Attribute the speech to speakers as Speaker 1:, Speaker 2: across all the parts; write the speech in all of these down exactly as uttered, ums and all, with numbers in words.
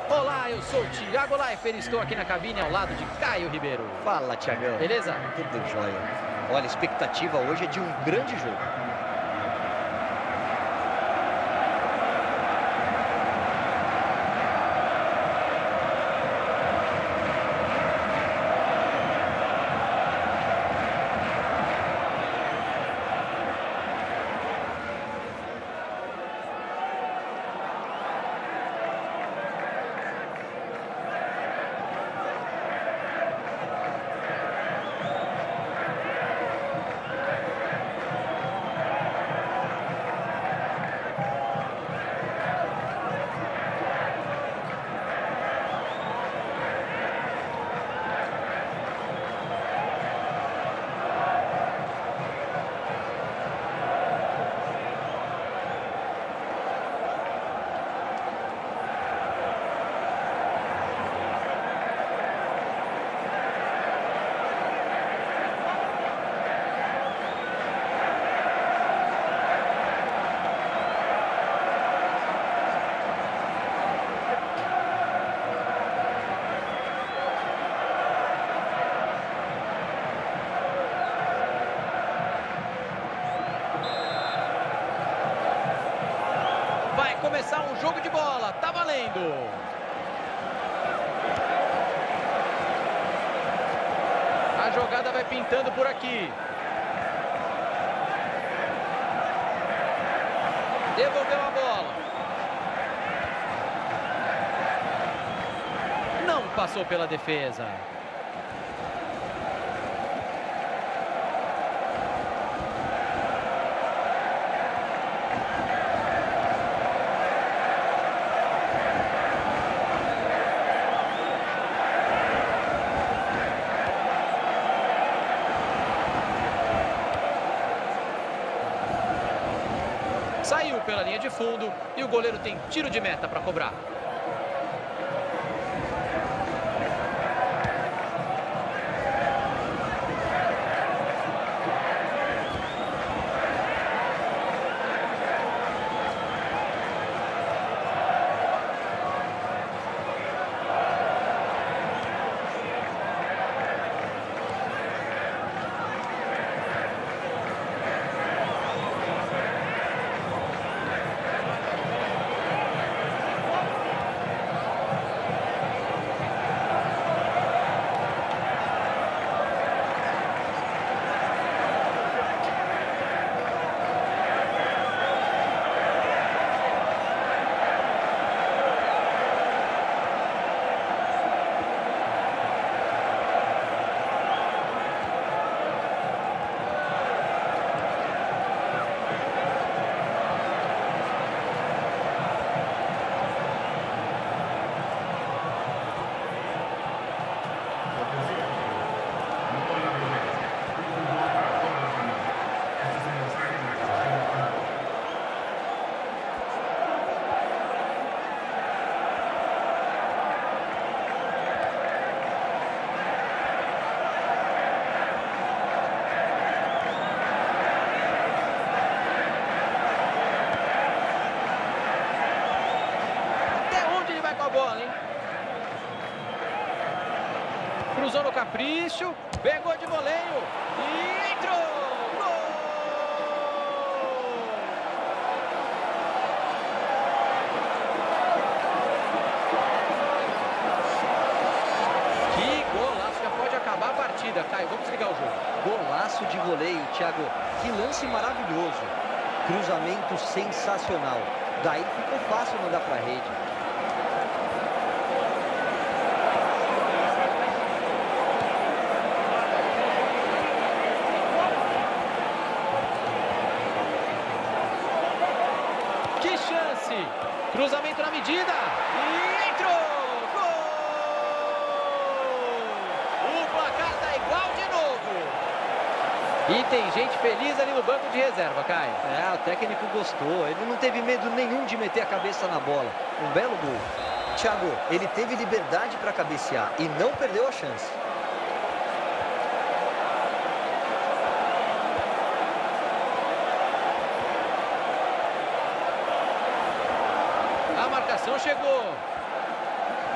Speaker 1: Olá, eu sou o Thiago Leifert e estou aqui na cabine ao lado de Caio Ribeiro.
Speaker 2: Fala, Thiagão.
Speaker 1: Beleza?
Speaker 2: Tudo jóia. Olha, a expectativa hoje é de um grande jogo.
Speaker 1: Começar um jogo de bola, tá valendo! A jogada vai pintando por aqui. Devolveu a bola. Não passou pela defesa. Saiu pela linha de fundo e o goleiro tem tiro de meta para cobrar. Cruzou no capricho, pegou de voleio e entrou! Gol! Que golaço, já pode acabar a partida, Caio. Vamos ligar o jogo.
Speaker 2: Golaço de voleio, Thiago. Que lance maravilhoso. Cruzamento sensacional. Daí ficou fácil mandar para a rede.
Speaker 1: Cruzamento na medida e entrou! Gol! O placar tá igual de novo. E tem gente feliz ali no banco de reserva, Caio.
Speaker 2: É, o técnico gostou. Ele não teve medo nenhum de meter a cabeça na bola. Um belo gol. Thiago, ele teve liberdade para cabecear e não perdeu a chance.
Speaker 1: A marcação chegou.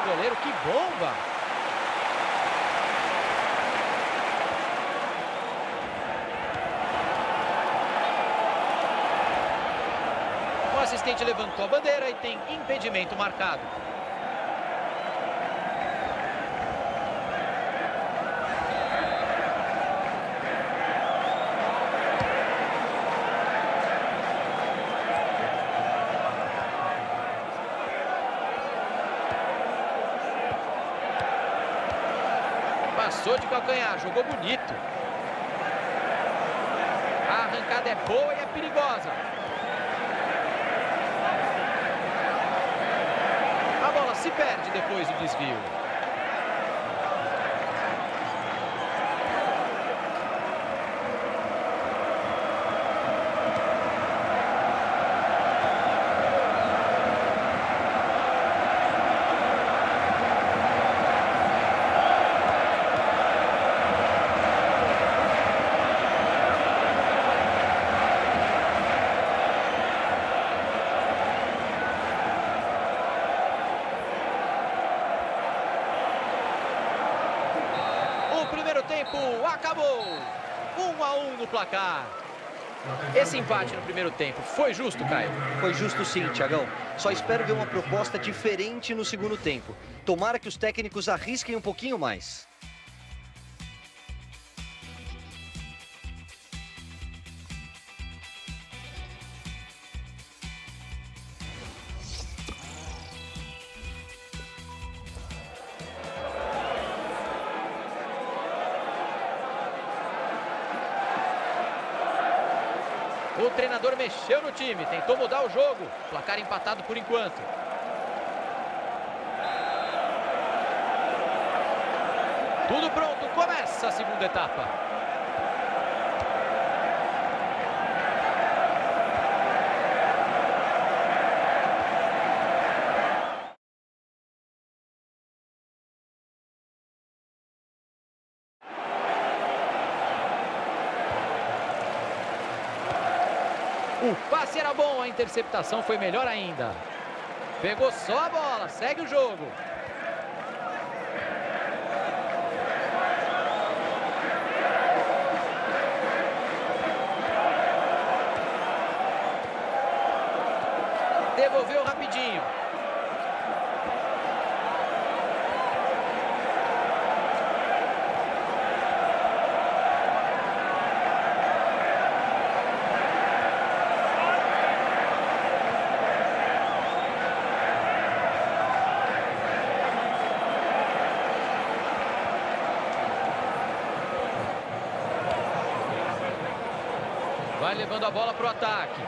Speaker 1: goleiro, que bomba! O assistente levantou a bandeira e tem impedimento marcado. Passou de calcanhar, jogou bonito. A arrancada é boa e é perigosa. A bola se perde depois do desvio. Tempo acabou, um a um no placar. Esse empate no primeiro tempo foi justo, Caio?
Speaker 2: Foi justo sim, Thiagão. Só espero ver uma proposta diferente no segundo tempo. Tomara que os técnicos arrisquem um pouquinho mais.
Speaker 1: O treinador mexeu no time, tentou mudar o jogo. Placar empatado por enquanto. Tudo pronto, começa a segunda etapa. O passe era bom, a interceptação foi melhor ainda. Pegou só a bola, segue o jogo. Devolveu rapidinho. Vai levando a bola para o ataque.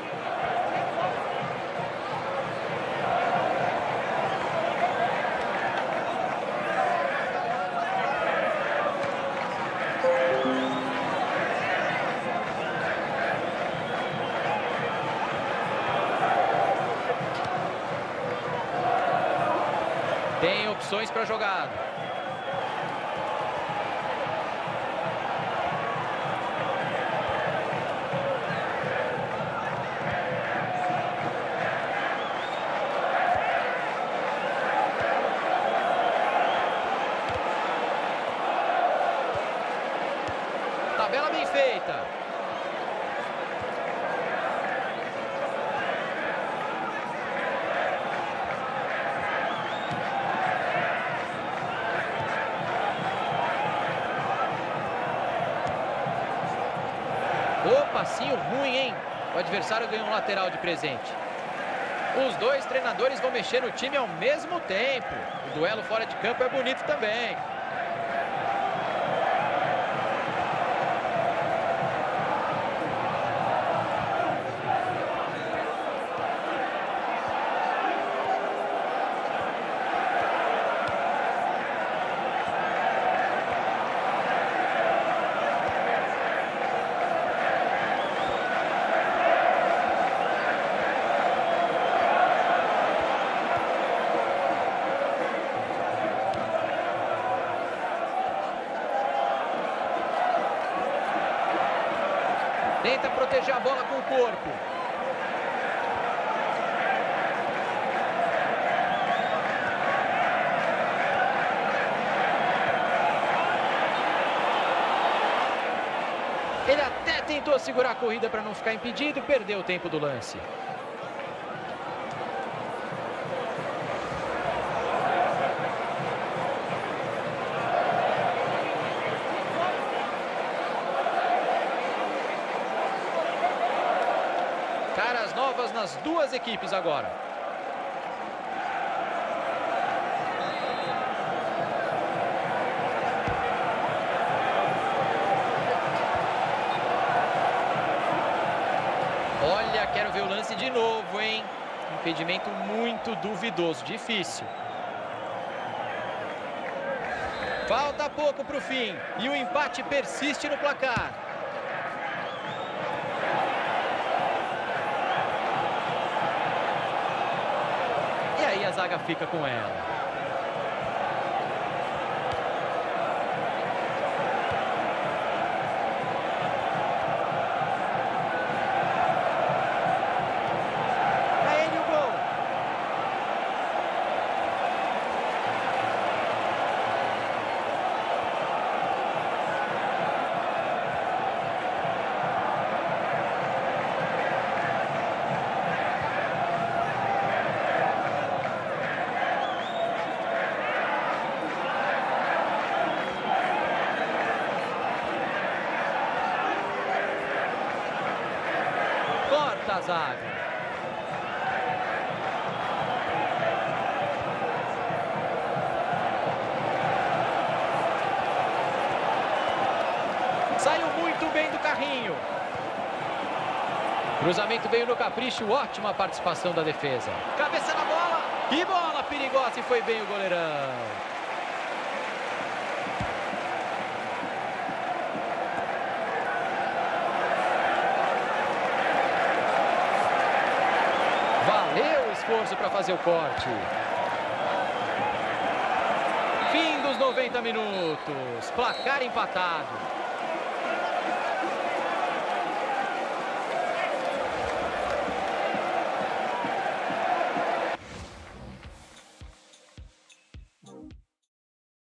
Speaker 1: Tem opções para jogar. Tabela bem feita. Ô, passinho ruim, hein? O adversário ganhou um lateral de presente. Os dois treinadores vão mexer no time ao mesmo tempo. O duelo fora de campo é bonito também. Tenta proteger a bola com o corpo. Até tentou segurar a corrida para não ficar impedido, perdeu o tempo do lance. Caras novas nas duas equipes agora. Olha, quero ver o lance de novo, hein? Impedimento muito duvidoso, difícil. Falta pouco para o fim e o empate persiste no placar. E aí a zaga fica com ela. É ele o gol. Corta a zaga. Saiu muito bem do carrinho. Cruzamento veio no capricho, ótima participação da defesa. Cabeça na bola. Que bola perigosa e foi bem o goleirão. Valeu o esforço para fazer o corte. Fim dos noventa minutos. Placar empatado.